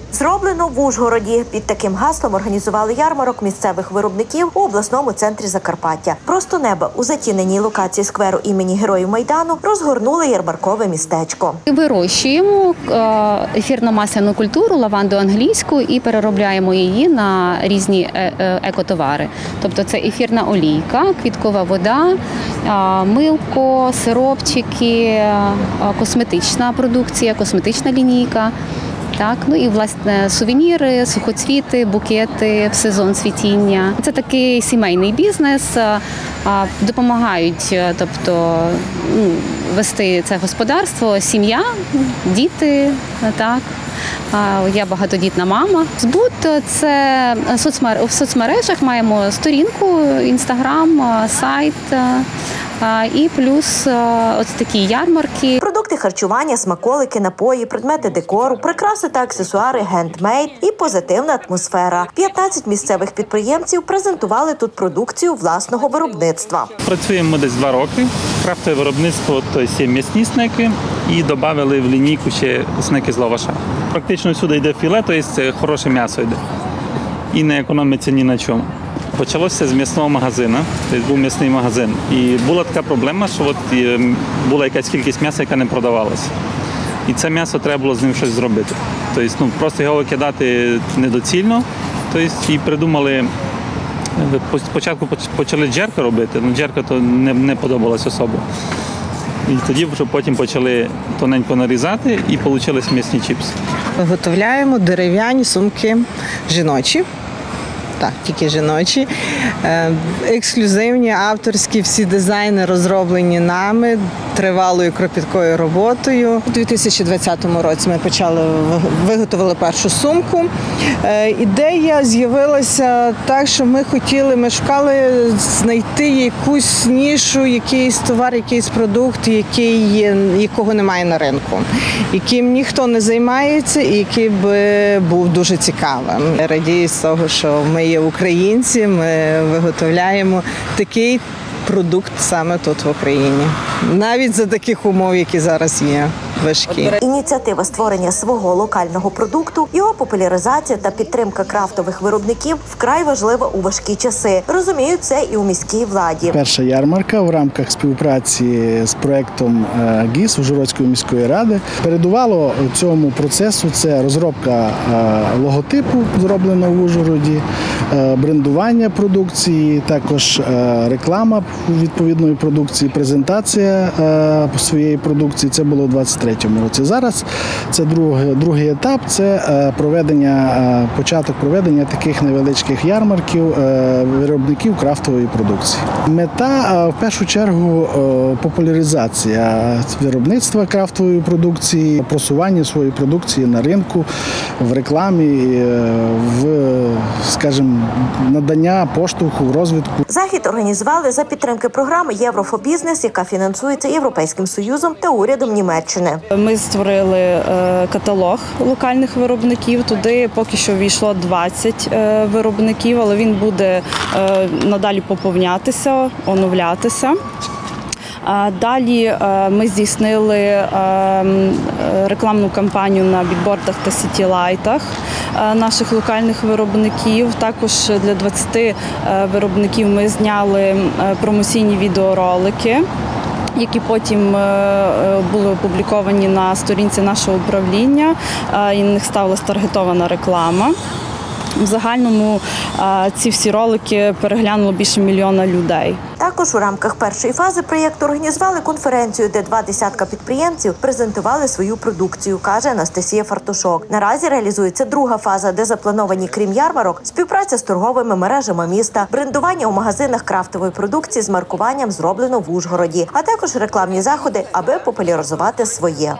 Зроблено в Ужгороді. Під таким гаслом організували ярмарок місцевих виробників у обласному центрі Закарпаття. Просто неба у затіненій локації скверу імені Героїв Майдану розгорнули ярмаркове містечко. Вирощуємо ефірно-масляну культуру, лаванду англійську і переробляємо її на різні екотовари. Тобто це ефірна олійка, квіткова вода, милко, сиропчики, косметична продукція, косметична лінійка. Так, ну і власне сувеніри, сухоцвіти, букети в сезон цвітіння. Це такий сімейний бізнес, допомагають, тобто вести це господарство, сім'я, діти, так. Я багатодітна мама. Збут – це в соцмережах маємо сторінку, інстаграм, сайт. І плюс ось такі ярмарки. Продукти харчування, смаколики, напої, предмети декору, прикраси та аксесуари гендмейд і позитивна атмосфера. 15 місцевих підприємців презентували тут продукцію власного виробництва. Працюємо ми десь 2 роки. Крафтове виробництво – тобто є м'ясні снеки і додали в лінійку ще снеки з лаваша. Практично всюди йде філе, тобто це хороше м'ясо йде. І не економиться ні на чому. Почалося з м'ясного магазину, тобто був м'ясний магазин. І була така проблема, що була якась кількість м'яса, яка не продавалася. І це м'ясо треба було з ним щось зробити. Тобто, просто його викидати недоцільно. Тобто, і придумали, спочатку почали джерка робити, але джерка то не подобалось особо. І тоді вже потім почали тоненько нарізати і вийшли м'ясні чіпси. Виготовляємо дерев'яні сумки жіночі. Так, тільки жіночі. Ексклюзивні, авторські, всі дизайни розроблені нами, тривалою кропіткою роботою. У 2020 році ми виготовили першу сумку. Ідея з'явилася так, що ми шукали знайти якусь нішу, якийсь товар, якийсь продукт, якого немає на ринку, яким ніхто не займається і який би був дуже цікавим. Радію з того, що ми є українці, ми виготовляємо такий продукт саме тут в Україні. Навіть за таких умов, які зараз є, важкі. Ініціатива створення свого локального продукту, його популяризація та підтримка крафтових виробників вкрай важлива у важкі часи. Розуміють це і у міській владі. Перша ярмарка в рамках співпраці з проєктом ГІС Ужгородської міської ради. Передувало цьому процесу це розробка логотипу, зроблена в Ужгороді, брендування продукції, також реклама відповідної продукції, презентація своєї продукції. Це було у 2023 році. Зараз це другий етап, це початок проведення таких невеличких ярмарків виробників крафтової продукції. Мета в першу чергу популяризація виробництва крафтової продукції, просування своєї продукції на ринку, в рекламі, скажімо, надання поштовху, розвитку. Захід організували за підтримки програми «Єврофобізнес», яка фінансується Європейським Союзом та урядом Німеччини. Ми створили каталог локальних виробників. Туди поки що ввійшло 20 виробників, але він буде надалі поповнятися, оновлятися. Далі ми здійснили рекламну кампанію на бікбордах та сітілайтах наших локальних виробників. Також для 20 виробників ми зняли промоційні відеоролики, які потім були опубліковані на сторінці нашого управління, і на них ставилась таргетована реклама. В загальному ці всі ролики переглянуло більше 1 мільйона людей. Також у рамках першої фази проєкту організували конференцію, де 20 підприємців презентували свою продукцію, каже Анастасія Фартушок. Наразі реалізується друга фаза, де заплановані, крім ярмарок, співпраця з торговими мережами міста, брендування у магазинах крафтової продукції з маркуванням «Зроблено в Ужгороді», а також рекламні заходи, аби популяризувати своє.